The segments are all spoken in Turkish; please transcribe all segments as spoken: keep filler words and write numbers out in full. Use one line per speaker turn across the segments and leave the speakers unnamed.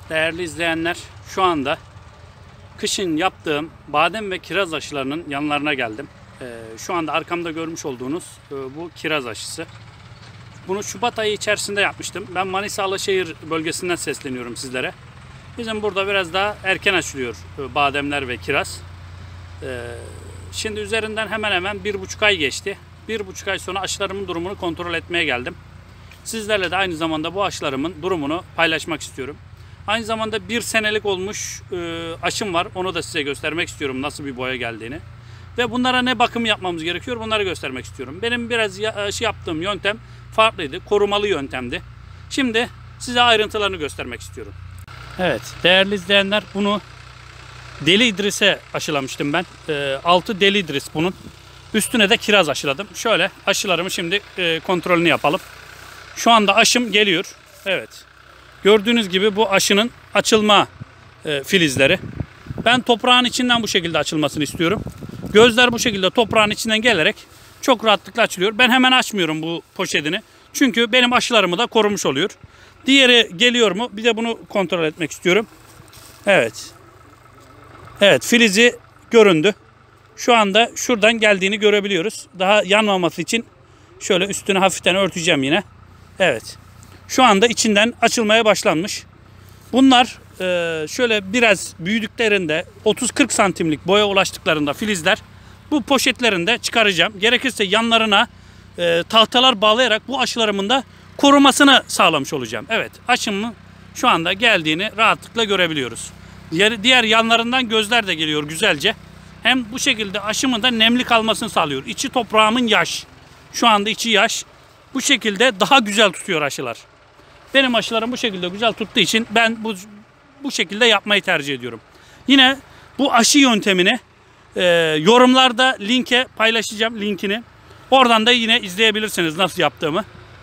Değerli izleyenler, şu anda kışın yaptığım badem ve kiraz aşılarının yanlarına geldim. Ee, şu anda arkamda görmüş olduğunuz e, bu kiraz aşısı. Bunu Şubat ayı içerisinde yapmıştım. Ben Manisa Alaşehir bölgesinden sesleniyorum sizlere. Bizim burada biraz daha erken açılıyor e, bademler ve kiraz. Ee, şimdi üzerinden hemen hemen bir buçuk ay geçti. Bir buçuk ay sonra aşılarımın durumunu kontrol etmeye geldim. Sizlerle de aynı zamanda bu aşılarımın durumunu paylaşmak istiyorum. Aynı zamanda bir senelik olmuş e, aşım var. Onu da size göstermek istiyorum nasıl bir boya geldiğini. Ve bunlara ne bakım yapmamız gerekiyor bunları göstermek istiyorum. Benim biraz aşı yaptığım yöntem farklıydı. Korumalı yöntemdi. Şimdi size ayrıntılarını göstermek istiyorum. Evet değerli izleyenler, bunu Deli İdris'e aşılamıştım ben. E, altı Deli İdris bunun. Üstüne de kiraz aşıladım. Şöyle aşılarımı şimdi e, kontrolünü yapalım. Şu anda aşım geliyor. Evet. Gördüğünüz gibi bu aşının açılma e, filizleri. Ben toprağın içinden bu şekilde açılmasını istiyorum. Gözler bu şekilde toprağın içinden gelerek çok rahatlıkla açılıyor. Ben hemen açmıyorum bu poşetini. Çünkü benim aşılarımı da korumuş oluyor. Diğeri geliyor mu? Bir de bunu kontrol etmek istiyorum. Evet. Evet, filizi göründü. Şu anda şuradan geldiğini görebiliyoruz. Daha yanmaması için şöyle üstünü hafiften örteceğim yine. Evet. Şu anda içinden açılmaya başlanmış. Bunlar e, şöyle biraz büyüdüklerinde otuz kırk santimlik boya ulaştıklarında filizler bu poşetlerinde çıkaracağım. Gerekirse yanlarına e, tahtalar bağlayarak bu aşılarımın da korumasını sağlamış olacağım. Evet, aşımın şu anda geldiğini rahatlıkla görebiliyoruz. Diğer, diğer yanlarından gözler de geliyor güzelce. Hem bu şekilde aşımın da nemli kalmasını sağlıyor. İçi toprağımın yaş. Şu anda içi yaş. Bu şekilde daha güzel tutuyor aşılar. Benim aşılarım bu şekilde güzel tuttuğu için ben bu bu şekilde yapmayı tercih ediyorum. Yine bu aşı yöntemini e, yorumlarda linke paylaşacağım, linkini. Oradan da yine izleyebilirsiniz nasıl yaptığımı.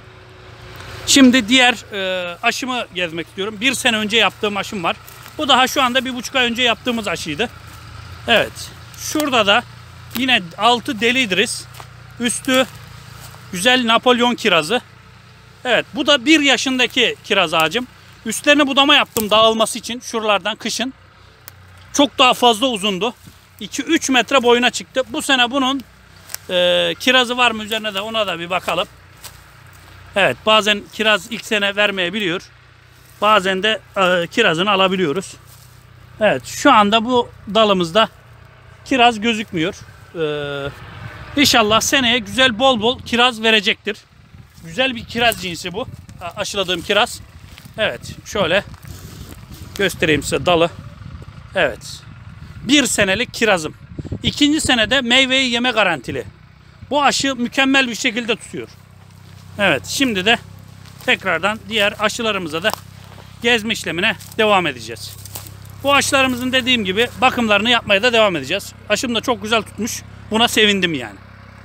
Şimdi diğer e, aşımı gezmek istiyorum. Bir sene önce yaptığım aşım var. Bu daha şu anda bir buçuk ay önce yaptığımız aşıydı. Evet. Şurada da yine altı Deli İdris. Üstü güzel Napolyon kirazı. Evet, bu da bir yaşındaki kiraz ağacım. Üstlerine budama yaptım dağılması için şuralardan kışın. Çok daha fazla uzundu. iki üç metre boyuna çıktı. Bu sene bunun e, kirazı var mı üzerine de ona da bir bakalım. Evet, bazen kiraz ilk sene vermeyebiliyor. Bazen de e, kirazını alabiliyoruz. Evet, şu anda bu dalımızda kiraz gözükmüyor. Ee, İnşallah seneye güzel bol bol kiraz verecektir. Güzel bir kiraz cinsi bu. Aşıladığım kiraz. Evet, şöyle göstereyim size dalı. Evet. Bir senelik kirazım. İkinci senede meyveyi yeme garantili. Bu aşı mükemmel bir şekilde tutuyor. Evet, şimdi de tekrardan diğer aşılarımıza da gezme işlemine devam edeceğiz. Bu aşılarımızın dediğim gibi bakımlarını yapmaya da devam edeceğiz. Aşım da çok güzel tutmuş. Buna sevindim yani.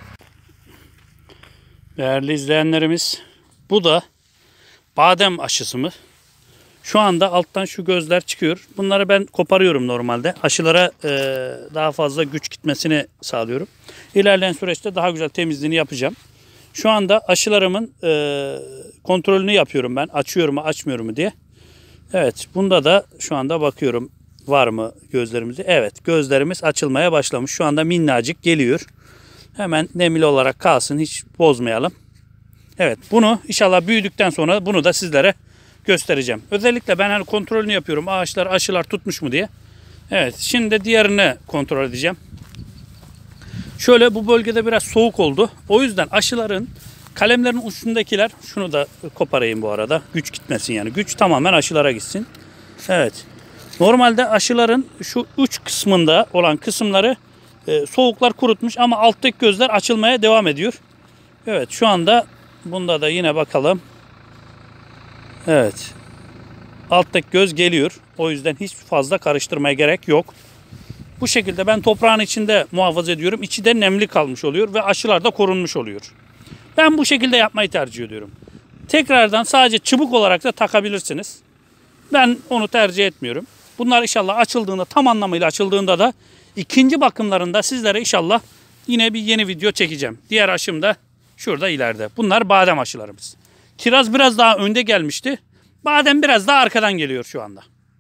Değerli izleyenlerimiz, bu da badem aşısı mı? Şu anda alttan şu gözler çıkıyor. Bunları ben koparıyorum normalde. Aşılara e, daha fazla güç gitmesini sağlıyorum. İlerleyen süreçte daha güzel temizliğini yapacağım. Şu anda aşılarımın e, kontrolünü yapıyorum ben. Açıyorum mu açmıyorum mu diye. Evet, bunda da şu anda bakıyorum var mı gözlerimizi. Evet, gözlerimiz açılmaya başlamış. Şu anda minnacık geliyor. Hemen nemli olarak kalsın, hiç bozmayalım. Evet, bunu inşallah büyüdükten sonra bunu da sizlere göstereceğim. Özellikle ben hani kontrolünü yapıyorum. Ağaçlar, aşılar tutmuş mu diye. Evet, şimdi diğerini kontrol edeceğim. Şöyle bu bölgede biraz soğuk oldu. O yüzden aşıların kalemlerin ucundakiler, şunu da koparayım bu arada. Güç gitmesin yani. Güç tamamen aşılara gitsin. Evet. Normalde aşıların şu uç kısmında olan kısımları e, soğuklar kurutmuş ama alttaki gözler açılmaya devam ediyor. Evet, şu anda bunda da yine bakalım. Evet. Alttaki göz geliyor. O yüzden hiç fazla karıştırmaya gerek yok. Bu şekilde ben toprağın içinde muhafaza ediyorum. İçi de nemli kalmış oluyor ve aşılar da korunmuş oluyor. Ben bu şekilde yapmayı tercih ediyorum. Tekrardan sadece çubuk olarak da takabilirsiniz. Ben onu tercih etmiyorum. Bunlar inşallah açıldığında, tam anlamıyla açıldığında da ikinci bakımlarında sizlere inşallah yine bir yeni video çekeceğim. Diğer aşım da şurada ileride. Bunlar badem aşılarımız. Kiraz biraz daha önde gelmişti. Badem biraz daha arkadan geliyor şu anda.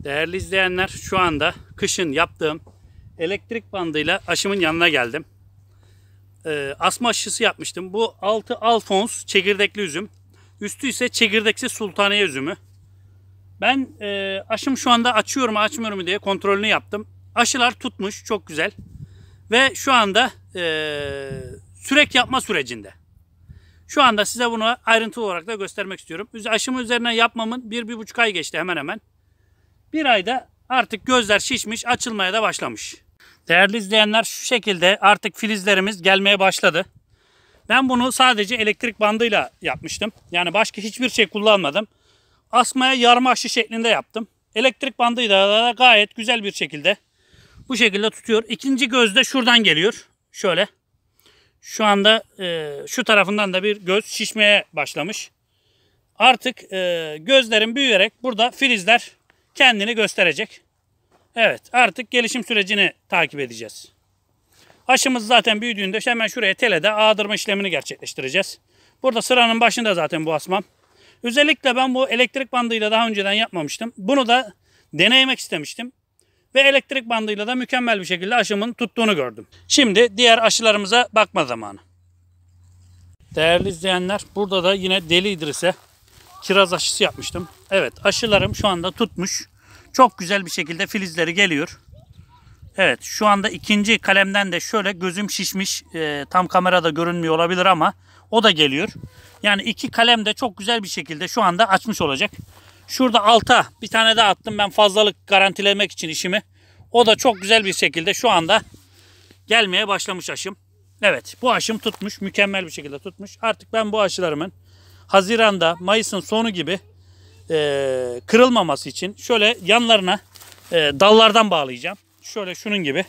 Değerli izleyenler, şu anda kışın yaptığım elektrik bandıyla aşımın yanına geldim. Ee, asma aşısı yapmıştım. Bu altı Alfons çekirdekli üzüm. Üstü ise çekirdeksiz sultaniye üzümü. Ben e, aşım şu anda açıyorum açmıyorum mu diye kontrolünü yaptım. Aşılar tutmuş, çok güzel. Ve şu anda e, sürek yapma sürecinde. Şu anda size bunu ayrıntılı olarak da göstermek istiyorum. Aşımı üzerine yapmamın bir, bir buçuk ay geçti hemen hemen. Bir ayda artık gözler şişmiş, açılmaya da başlamış. Değerli izleyenler, şu şekilde artık filizlerimiz gelmeye başladı. Ben bunu sadece elektrik bandıyla yapmıştım. Yani başka hiçbir şey kullanmadım. Asmaya yarma aşı şeklinde yaptım. Elektrik bandıyla da gayet güzel bir şekilde bu şekilde tutuyor. İkinci göz de şuradan geliyor. Şöyle. Şu anda e, şu tarafından da bir göz şişmeye başlamış. Artık e, gözlerin büyüyerek burada filizler kendini gösterecek. Evet, artık gelişim sürecini takip edeceğiz. Aşımız zaten büyüdüğünde hemen şuraya telede ağdırma işlemini gerçekleştireceğiz. Burada sıranın başında zaten bu asmam. Özellikle ben bu elektrik bandıyla daha önceden yapmamıştım. Bunu da deneyemek istemiştim. Ve elektrik bandıyla da mükemmel bir şekilde aşımın tuttuğunu gördüm. Şimdi diğer aşılarımıza bakma zamanı. Değerli izleyenler, burada da yine Deli İdris'e kiraz aşısı yapmıştım. Evet, aşılarım şu anda tutmuş. Çok güzel bir şekilde filizleri geliyor. Evet, şu anda ikinci kalemden de şöyle gözüm şişmiş. E, tam kamerada görünmüyor olabilir ama o da geliyor. Yani iki kalem de çok güzel bir şekilde şu anda açmış olacak. Şurada alta bir tane daha attım ben fazlalık garantilemek için işimi. O da çok güzel bir şekilde şu anda gelmeye başlamış aşım. Evet, bu aşım tutmuş, mükemmel bir şekilde tutmuş. Artık ben bu aşılarımın Haziran'da, Mayıs'ın sonu gibi e, kırılmaması için şöyle yanlarına e, dallardan bağlayacağım. Şöyle şunun gibi.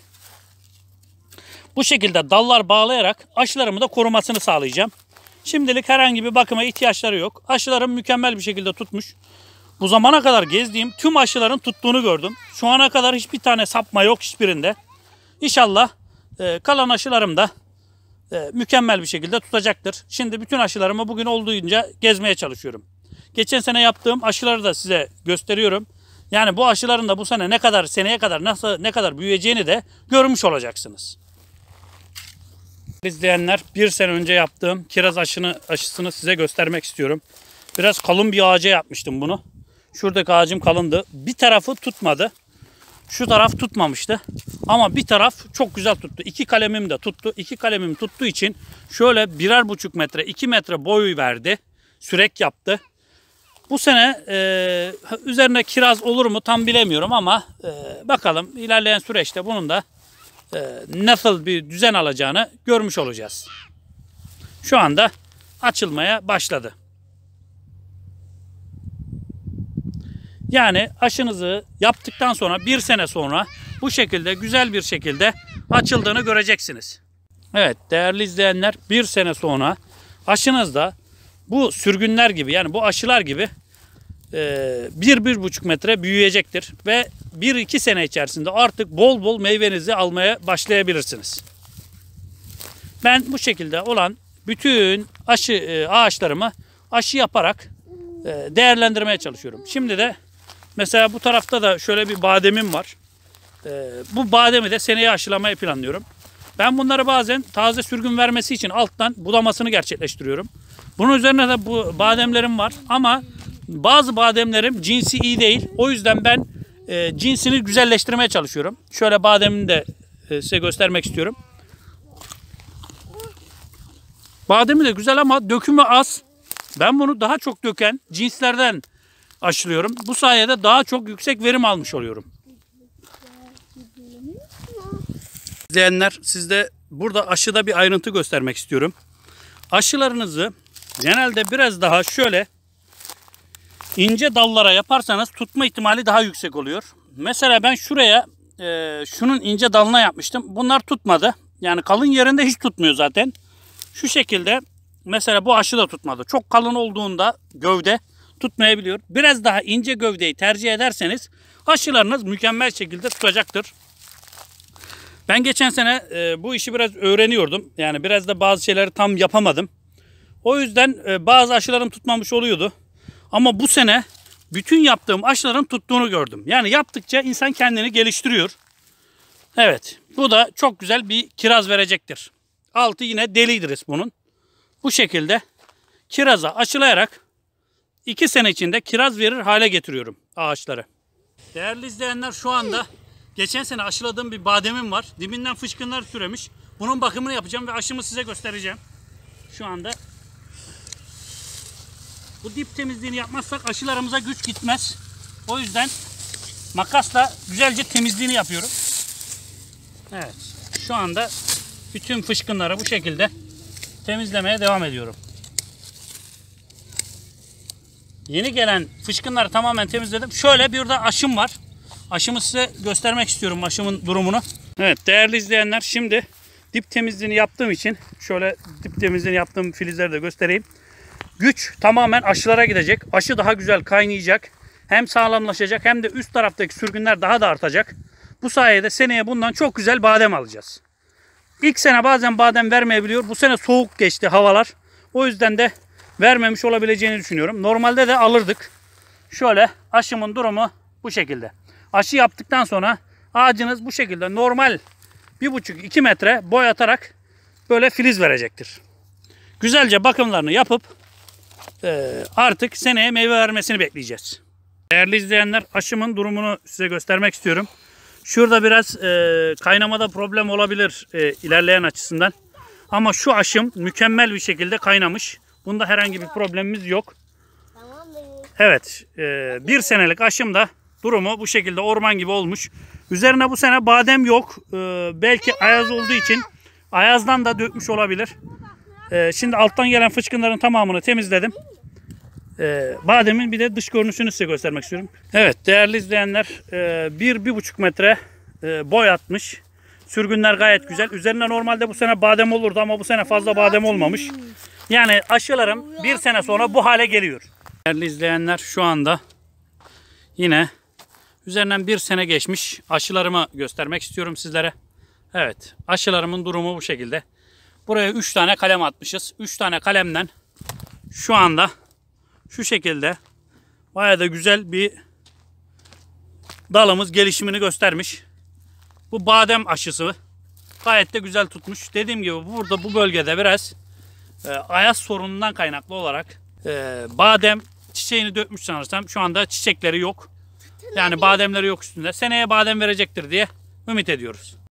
Bu şekilde dallar bağlayarak aşılarımı da korumasını sağlayacağım. Şimdilik herhangi bir bakıma ihtiyaçları yok. Aşılarım mükemmel bir şekilde tutmuş. Bu zamana kadar gezdiğim tüm aşıların tuttuğunu gördüm. Şu ana kadar hiçbir tane sapma yok hiçbirinde. İnşallah e, kalan aşılarım da e, mükemmel bir şekilde tutacaktır. Şimdi bütün aşılarımı bugün olduğunca gezmeye çalışıyorum. Geçen sene yaptığım aşıları da size gösteriyorum. Yani bu aşıların da bu sene ne kadar seneye kadar nasıl ne kadar büyüyeceğini de görmüş olacaksınız. İzleyenler, bir sene önce yaptığım kiraz aşını, aşısını size göstermek istiyorum. Biraz kalın bir ağaca yapmıştım bunu. Şuradaki ağacım kalındı. Bir tarafı tutmadı. Şu taraf tutmamıştı. Ama bir taraf çok güzel tuttu. İki kalemim de tuttu. İki kalemim tuttuğu için şöyle birer buçuk metre, iki metre boy verdi. Sürek yaptı. Bu sene e, üzerine kiraz olur mu tam bilemiyorum ama e, bakalım ilerleyen süreçte bunun da e, nasıl bir düzen alacağını görmüş olacağız. Şu anda açılmaya başladı. Yani aşınızı yaptıktan sonra bir sene sonra bu şekilde güzel bir şekilde açıldığını göreceksiniz. Evet değerli izleyenler, bir sene sonra aşınızda bu sürgünler gibi yani bu aşılar gibi bir bir buçuk metre büyüyecektir. Ve bir iki sene içerisinde artık bol bol meyvenizi almaya başlayabilirsiniz. Ben bu şekilde olan bütün aşı ağaçlarımı aşı yaparak değerlendirmeye çalışıyorum. Şimdi de mesela bu tarafta da şöyle bir bademim var. Bu bademi de seneye aşılamayı planlıyorum. Ben bunları bazen taze sürgün vermesi için alttan budamasını gerçekleştiriyorum. Bunun üzerine de bu bademlerim var ama bazı bademlerim cinsi iyi değil. O yüzden ben e, cinsini güzelleştirmeye çalışıyorum. Şöyle bademini de e, size göstermek istiyorum. Bademi de güzel ama dökümü az. Ben bunu daha çok döken cinslerden aşılıyorum. Bu sayede daha çok yüksek verim almış oluyorum. İzleyenler, sizde burada aşıda bir ayrıntı göstermek istiyorum. Aşılarınızı genelde biraz daha şöyle ince dallara yaparsanız tutma ihtimali daha yüksek oluyor. Mesela ben şuraya e, şunun ince dalına yapmıştım. Bunlar tutmadı. Yani kalın yerinde hiç tutmuyor zaten. Şu şekilde mesela bu aşı da tutmadı. Çok kalın olduğunda gövde tutmayabiliyor. Biraz daha ince gövdeyi tercih ederseniz aşılarınız mükemmel şekilde tutacaktır. Ben geçen sene e, bu işi biraz öğreniyordum. Yani biraz da bazı şeyleri tam yapamadım. O yüzden e, bazı aşılarım tutmamış oluyordu. Ama bu sene bütün yaptığım aşıların tuttuğunu gördüm. Yani yaptıkça insan kendini geliştiriyor. Evet, bu da çok güzel bir kiraz verecektir. Altı yine deli İdris bunun. Bu şekilde kiraza aşılayarak iki sene içinde kiraz verir hale getiriyorum ağaçları. Değerli izleyenler, şu anda geçen sene aşıladığım bir bademim var. Dibinden fışkınlar türemiş. Bunun bakımını yapacağım ve aşımı size göstereceğim. Şu anda bu dip temizliğini yapmazsak aşılarımıza güç gitmez. O yüzden makasla güzelce temizliğini yapıyorum. Evet, şu anda bütün fışkınları bu şekilde temizlemeye devam ediyorum. Yeni gelen fışkınları tamamen temizledim. Şöyle bir de aşım var. Aşımı size göstermek istiyorum, aşımın durumunu. Evet değerli izleyenler, şimdi dip temizliğini yaptığım için şöyle dip temizliğini yaptığım filizleri de göstereyim. Güç tamamen aşılara gidecek. Aşı daha güzel kaynayacak. Hem sağlamlaşacak hem de üst taraftaki sürgünler daha da artacak. Bu sayede seneye bundan çok güzel badem alacağız. İlk sene bazen badem vermeyebiliyor. Bu sene soğuk geçti havalar. O yüzden de vermemiş olabileceğini düşünüyorum. Normalde de alırdık. Şöyle aşımın durumu bu şekilde. Aşı yaptıktan sonra ağacınız bu şekilde normal bir buçuk iki metre boy atarak böyle filiz verecektir. Güzelce bakımlarını yapıp e, artık seneye meyve vermesini bekleyeceğiz. Değerli izleyenler, aşımın durumunu size göstermek istiyorum. Şurada biraz e, kaynamada problem olabilir e, ilerleyen açısından. Ama şu aşım mükemmel bir şekilde kaynamış. Bunda herhangi bir problemimiz yok. Evet, e, bir senelik aşım da durumu bu şekilde orman gibi olmuş. Üzerine bu sene badem yok. E, belki ayaz olduğu için ayazdan da dökmüş olabilir. E, şimdi alttan gelen fışkınların tamamını temizledim. E, bademin bir de dış görünüşünü size göstermek istiyorum. Evet değerli izleyenler, e, bir bir buçuk metre e, boy atmış. Sürgünler gayet güzel. Üzerine normalde bu sene badem olurdu ama bu sene fazla badem olmamış. Yani aşılarım bir sene sonra bu hale geliyor. Değerli izleyenler, şu anda yine üzerinden bir sene geçmiş aşılarımı göstermek istiyorum sizlere. Evet, aşılarımın durumu bu şekilde. Buraya üç tane kalem atmışız. üç tane kalemden şu anda şu şekilde bayağı da güzel bir dalımız gelişimini göstermiş. Bu badem aşısı gayet de güzel tutmuş. Dediğim gibi burada bu bölgede biraz e, ayaz sorunundan kaynaklı olarak e, badem çiçeğini dökmüş sanırsam. Şu anda çiçekleri yok. Yani bademleri yok üstünde. Seneye badem verecektir diye ümit ediyoruz.